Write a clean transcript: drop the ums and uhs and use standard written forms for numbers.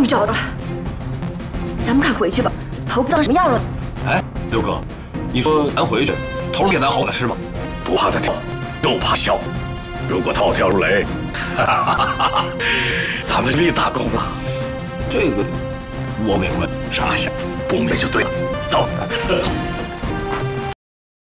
于找到了，咱们快回去吧。头不知道什么样了。 哎，六哥，你说咱回去，头给咱好了是吗？ 不怕他跳，就怕笑。如果套跳如雷，咱们立大功了。 这个我明白。 傻小子，不明白就对了。走。